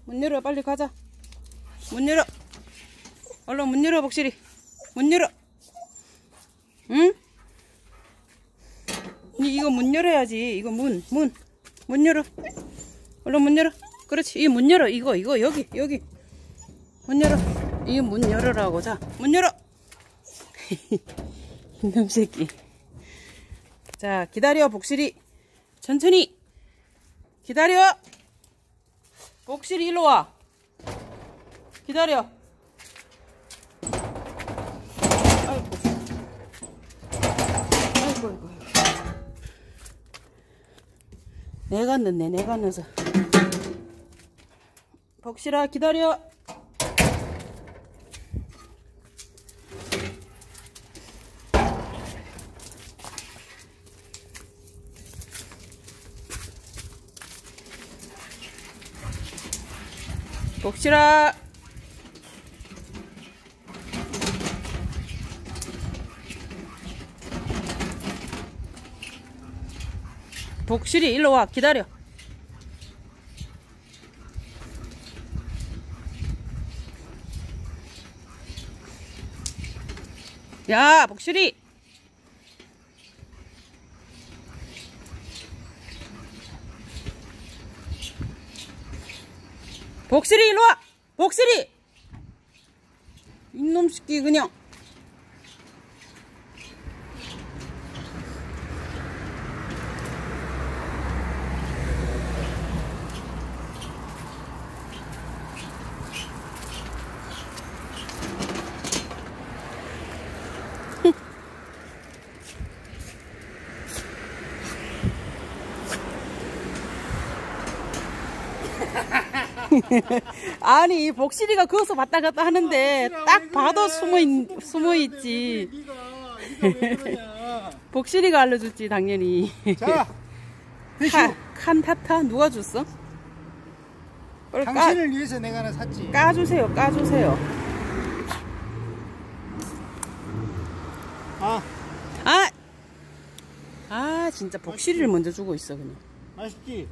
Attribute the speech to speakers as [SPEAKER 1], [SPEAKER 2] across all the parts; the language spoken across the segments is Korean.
[SPEAKER 1] 문 열어. 빨리 가자. 문 열어. 얼른 문 열어, 복실이. 문 열어. 응? 이거 문 열어야지. 이거 문 열어. 얼른 문 열어. 그렇지. 이 문 열어. 이거 여기. 문 열어. 이 문 열어라고. 자, 문 열어. 이놈 새끼. 자, 기다려, 복실이. 천천히. 기다려. 복실이 일로 와. 기다려. 아이고. 내가 넣네. 내가 넣어서. 복실아, 기다려. 복실아. 복실이 일로 와. 기다려. 야, 복실이. 복실이 일로 와. 복실이. 이놈 새끼 그냥. 아니, 복실이가 거기서 왔다 갔다 하는데 딱 봐도 숨어있지.
[SPEAKER 2] 네가 왜 그러냐.
[SPEAKER 1] 복실이가 알려줬지 당연히.
[SPEAKER 2] 자,
[SPEAKER 1] 칸타타 누가 줬어?
[SPEAKER 2] 당신을 위해서 내가 하나 샀지.
[SPEAKER 1] 까주세요. 진짜 복실이를 먼저 주고 있어 그냥.
[SPEAKER 2] 맛있지?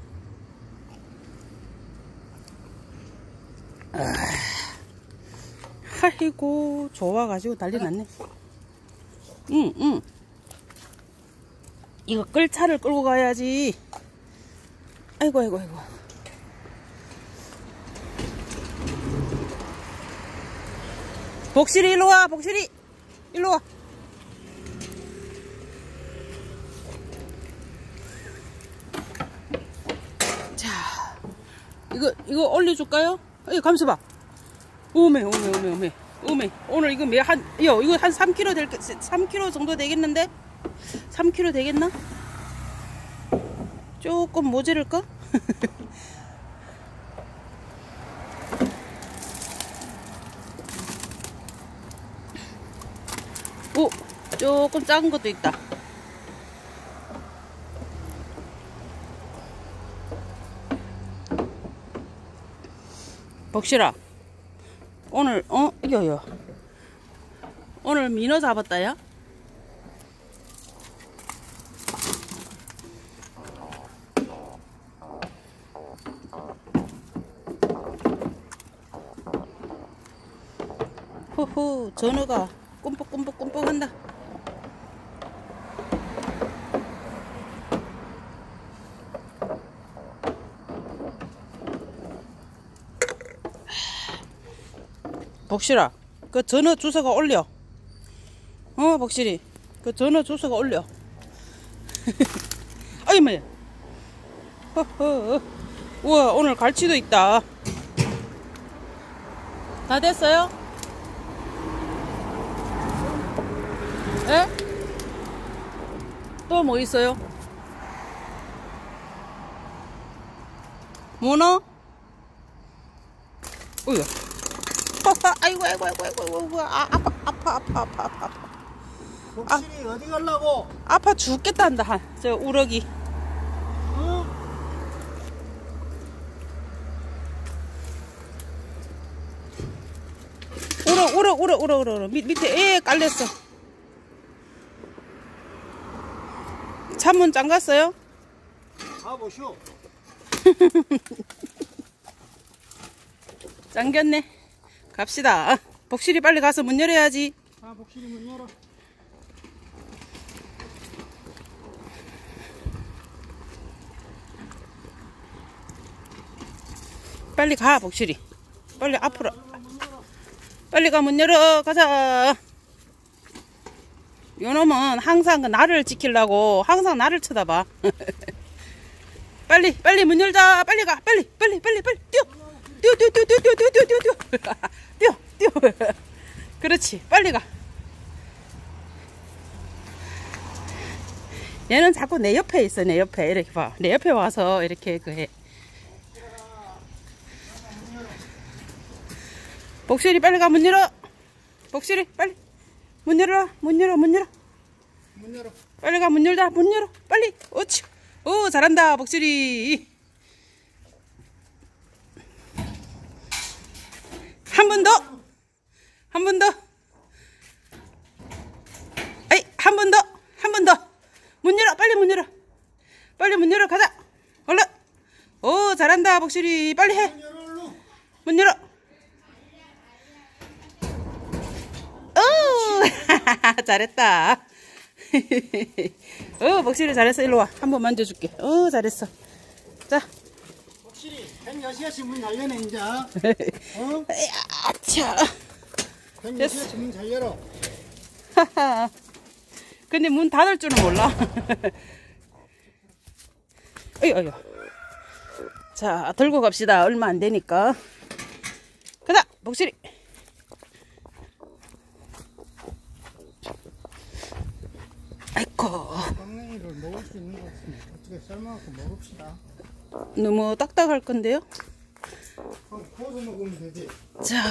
[SPEAKER 1] 아이고, 좋아가지고 난리 났네. 응. 이거 끌차를 끌고 가야지. 아이고. 복실이 일로 와. 복실이 일로 와. 자, 이거 올려줄까요? 이거 감수 봐. 오메. 오늘 이거 이거 한 3kg 3kg 정도 되겠는데? 3kg 되겠나? 조금 모자랄까? 오, 조금 작은 것도 있다. 복실아, 오늘 이거요. 오늘 민어 잡았다 야. 호호, 전어가 꿈뻑 한다. 복실아, 그 전어 주워가 올려. 복실이, 그 전어 주워가 올려. 아이마야. 우와, 오늘 갈치도 있다. 다 됐어요? 예? 또 뭐 있어요? 문어? 우야. 아이고. 아파.
[SPEAKER 2] 복실이 어디 가려고?
[SPEAKER 1] 아파 죽겠다 한다. 저 우럭이.
[SPEAKER 2] 응?
[SPEAKER 1] 우럭. 밑에 깔렸어. 찬문 잠갔어요?
[SPEAKER 2] 가보쇼.
[SPEAKER 1] 잠겼네. 갑시다. 복실이 빨리 가서 문 열어야지.
[SPEAKER 2] 아, 복실이 문 열어.
[SPEAKER 1] 빨리 가, 복실이. 빨리 앞으로. 빨리 가, 문 열어. 가자. 요놈은 항상 나를 지키려고 항상 나를 쳐다봐. 빨리 문 열자. 빨리 가. 빨리 뛰어. 뛰어. 그렇지. 빨리 가. 얘는 자꾸 내 옆에 있어. 내 옆에 이렇게 봐. 내 옆에 와서 이렇게 해. 복실이 빨리 가. 문 열어. 복실이 빨리 문 열어. 문 열어. 빨리 가. 문 열자. 문 열어. 빨리. 어치. 오, 잘한다 복실이. 한 번 더. 한 번 더. 에이, 한 번 더. 문 열어. 빨리 문 열어. 빨리 문 열어. 가자. 얼른. 오, 잘한다 복실이. 빨리 해. 문 열어. 오, 잘했다. 복실이 잘했어. 일로 와. 한번 만져줄게. 잘했어. 자.
[SPEAKER 2] 복실이 106시간씩 문 열려네 이제. 어?
[SPEAKER 1] 아차.
[SPEAKER 2] 106시간씩 문 잘 열어.
[SPEAKER 1] 근데 문 닫을 줄은 몰라. 어휴. 자, 들고 갑시다. 얼마 안 되니까. 가자, 복실이. 아이고.
[SPEAKER 2] 꽝냉이를 먹을 수 있는 것 같은데 어떻게 삶아갖고 먹읍시다.
[SPEAKER 1] 너무 딱딱할 건데요.
[SPEAKER 2] 구워서 먹으면 되지.
[SPEAKER 1] 자,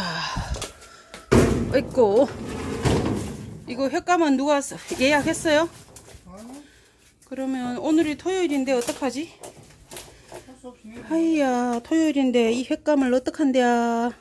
[SPEAKER 1] 아이고. 이거 횟감은 누가 예약했어요?
[SPEAKER 2] 아니,
[SPEAKER 1] 그러면 오늘이 토요일인데 어떡하지?
[SPEAKER 2] 할 수 없이 해.
[SPEAKER 1] 하이야, 토요일인데 이 횟감을 어떡한대야.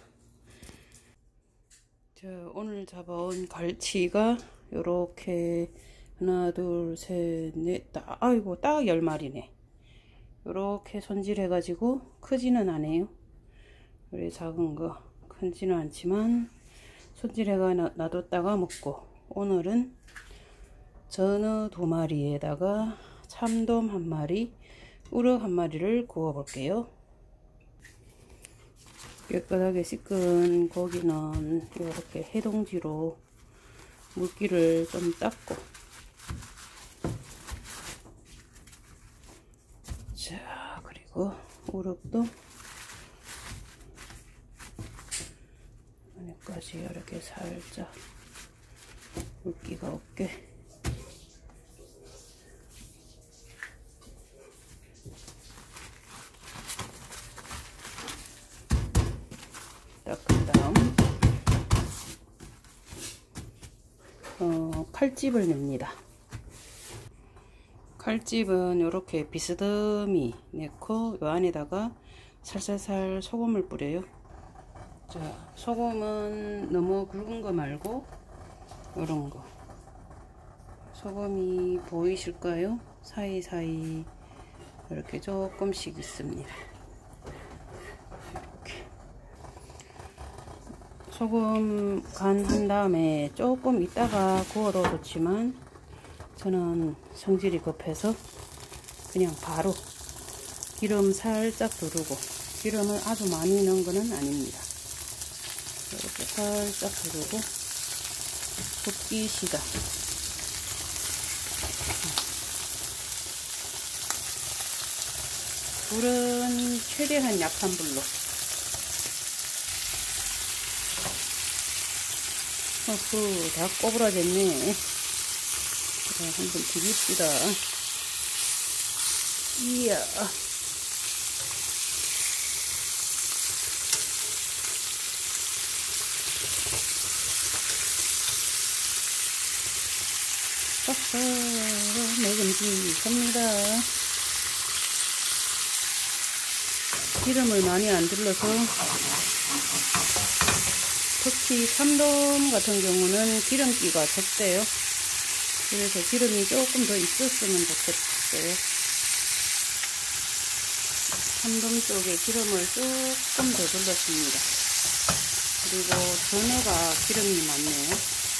[SPEAKER 1] 자, 오늘 잡아온 갈치가 요렇게 하나, 둘, 셋, 넷, 아이고, 딱 10마리네. 요렇게 손질해가지고 크지는 않아요. 그래, 작은 거 크지는 않지만 손질해가 놔뒀다가 먹고, 오늘은 전어 2마리에다가 참돔 1마리, 우럭 1마리를 구워 볼게요. 깨끗하게 씻은 고기는 이렇게 해동지로 물기를 좀 닦고, 자, 그리고 우럭도 안에까지 이렇게 살짝 물기가 없게 닦은 다음 칼집을 냅니다. 칼집은 이렇게 비스듬히 넣고 이 안에다가 살살살 소금을 뿌려요. 자, 소금은 너무 굵은 거 말고 이런 거. 소금이 보이실까요? 사이사이 이렇게 조금씩 있습니다. 이렇게 소금 간 한 다음에 조금 있다가 구워도 좋지만 저는 성질이 급해서 그냥 바로 기름 살짝 두르고, 기름을 아주 많이 넣은 거는 아닙니다. 이렇게 살짝 두르고 볶기시다. 불은 최대한 약한 불로. 다 꼬부라졌네. 자, 한번 비빕시다. 이야. 먹음직합니다. 기름을 많이 안 둘러서, 특히 참돔 같은 경우는 기름기가 적대요. 그래서 기름이 조금 더 있었으면 좋겠어요. 참돔 쪽에 기름을 조금 더 둘렀습니다. 그리고 전어가 기름이 많네요.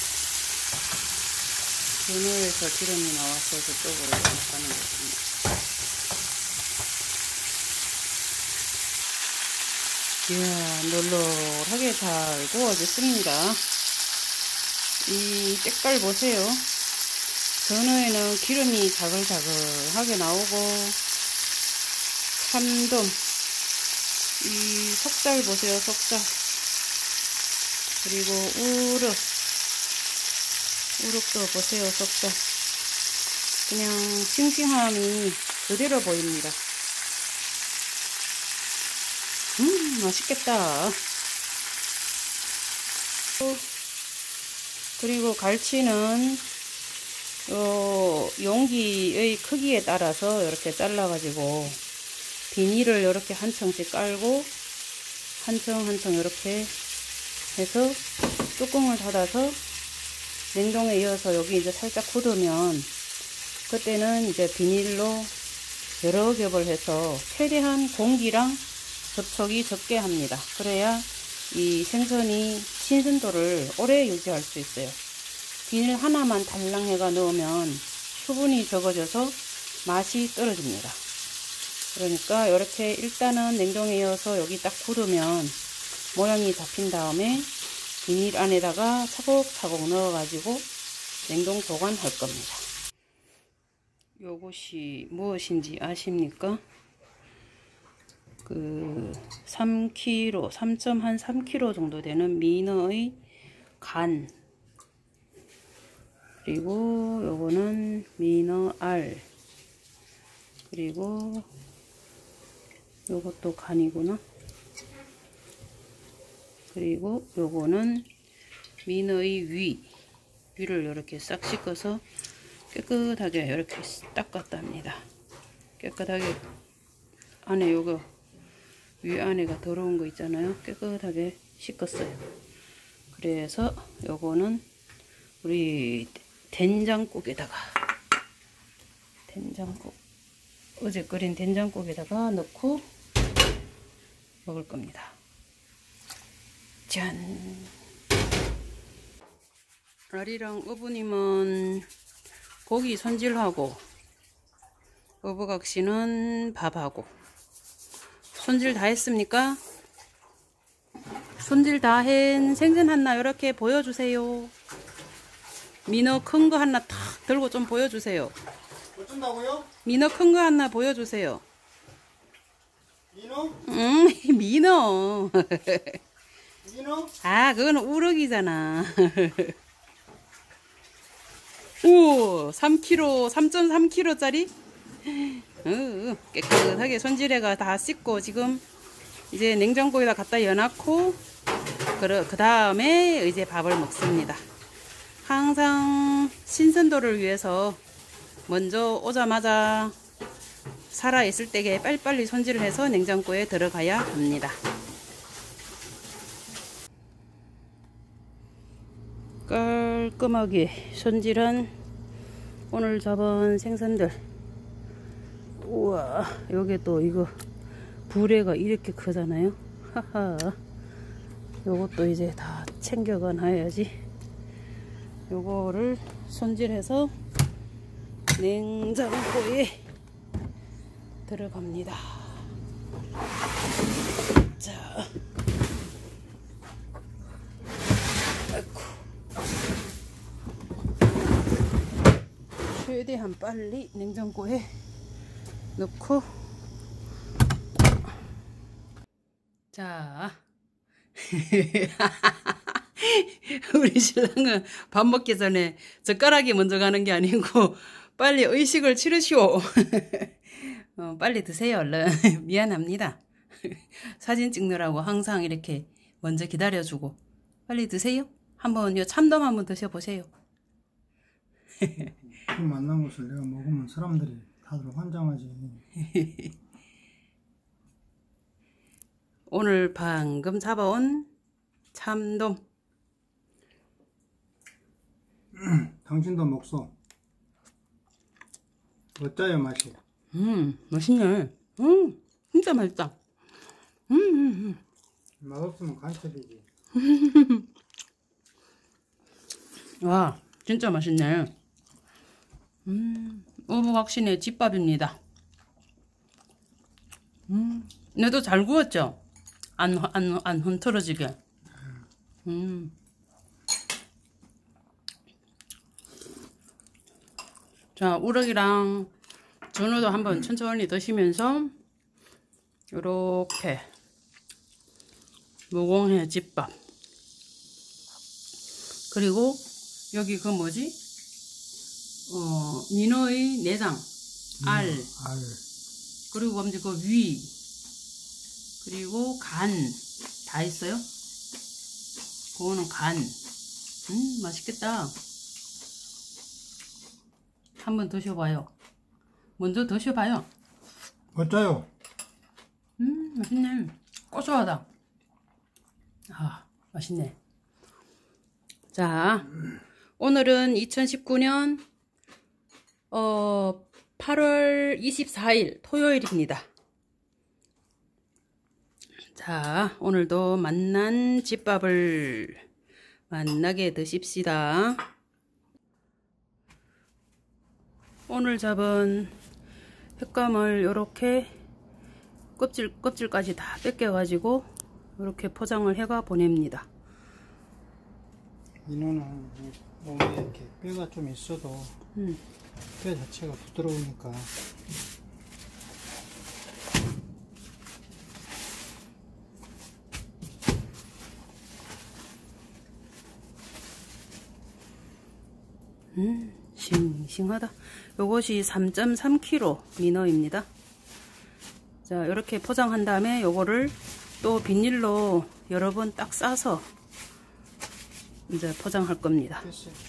[SPEAKER 1] 전어에서 기름이 나와서 저쪽으로 가는 거군요. 이야, 널널하게 잘 구워졌습니다. 이 색깔 보세요. 전어에는 기름이 자글자글하게 나오고, 참돔, 이 속살 보세요, 속살. 그리고 우럭도 보세요, 속살. 그냥 싱싱함이 그대로 보입니다. 맛있겠다. 그리고 갈치는 용기의 크기에 따라서 이렇게 잘라가지고 비닐을 이렇게 한 층씩 깔고 한 층 이렇게 해서 뚜껑을 닫아서 냉동에 이어서 여기 이제 살짝 굳으면 그때는 이제 비닐로 여러 겹을 해서 최대한 공기랑 접촉이 적게 합니다. 그래야 이 생선이 신선도를 오래 유지할 수 있어요. 비닐 하나만 달랑해가 넣으면 수분이 적어져서 맛이 떨어집니다. 그러니까 이렇게 일단은 냉동에 이어서 여기 딱 굳으면 모양이 잡힌 다음에 비닐 안에다가 차곡차곡 넣어 가지고 냉동 보관할 겁니다. 요것이 무엇인지 아십니까? 그 3kg, 3.3kg 정도 되는 민어의 간, 그리고 요거는 민어 알, 그리고 요것도 간이구나. 그리고 요거는 민어의 위를 이렇게 싹 씻어서 깨끗하게 이렇게 닦았답니다. 깨끗하게 안에 요거 위 안에가 더러운 거 있잖아요. 깨끗하게 씻었어요. 그래서 요거는 우리 된장국에다가 어제 끓인 된장국에다가 넣고 먹을 겁니다. 짠! 아리랑 어부님은 고기 손질하고 어부각시는 밥하고. 손질 다 했습니까? 손질 다 한 생선 하나 이렇게 보여주세요. 민어 큰 거 하나 탁 들고 좀 보여주세요.
[SPEAKER 2] 어쩐다고요?
[SPEAKER 1] 민어 큰 거 하나 보여주세요.
[SPEAKER 2] 민어?
[SPEAKER 1] 민어.
[SPEAKER 2] 민어?
[SPEAKER 1] 아, 그건 우럭이잖아. 오, 3kg, 3.3kg짜리? 깨끗하게 손질해가 다 씻고 지금 이제 냉장고에다 갖다 여놓고 그 다음에 이제 밥을 먹습니다. 항상 신선도를 위해서 먼저 오자마자 살아있을 때에 빨리빨리 손질을 해서 냉장고에 들어가야 합니다. 깔끔하게 손질한 오늘 잡은 생선들. 우와, 여기 또 이거 부레가 이렇게 크잖아요. 하하. 요것도 이제 다 챙겨가 놔야지. 요거를 손질해서 냉장고에 들어갑니다. 자, 아이고. 최대한 빨리 냉장고에 넣고. 자, 우리 신랑은 밥 먹기 전에 젓가락이 먼저 가는 게 아니고 빨리 의식을 치르시오. 빨리 드세요, 얼른. 미안합니다. 사진 찍느라고 항상 이렇게 먼저 기다려주고. 빨리 드세요. 한번 요 참돔 한번 드셔보세요.
[SPEAKER 2] 그 만난 것을 내가 먹으면 사람들이 다들 환장하지.
[SPEAKER 1] 오늘 방금 잡아온 참돔.
[SPEAKER 2] 당신도 먹소. 어짜요 맛이?
[SPEAKER 1] 맛있네. 진짜 맛있다.
[SPEAKER 2] 맛없으면 간첩이지.
[SPEAKER 1] 와, 진짜 맛있네. 오부각신의 집밥입니다. 얘도 잘 구웠죠? 안 흔들어지게. 자, 우럭이랑 전어도 한번 천천히 드시면서 요렇게 무공해 집밥. 그리고 여기 그 뭐지? 민어의 내장, 알, 그리고 이제 그 위, 그리고 간 다 있어요. 그거는 간. 맛있겠다. 한번 드셔봐요. 먼저 드셔봐요.
[SPEAKER 2] 어때요?
[SPEAKER 1] 맛있네. 고소하다. 아, 맛있네. 자, 오늘은 2019년 8월 24일 토요일입니다. 자, 오늘도 맛난 집밥을 맛나게 드십시다. 오늘 잡은 횟감을 이렇게 껍질까지 다 뺏겨가지고 이렇게 포장을 해가 보냅니다.
[SPEAKER 2] 민어는 몸에 이렇게 뼈가 좀 있어도 뼈 자체가 부드러우니까
[SPEAKER 1] 싱싱하다. 요것이 3.3kg 민어입니다. 자, 이렇게 포장한 다음에 요거를 또 비닐로 여러 번 딱 싸서 이제 포장할 겁니다.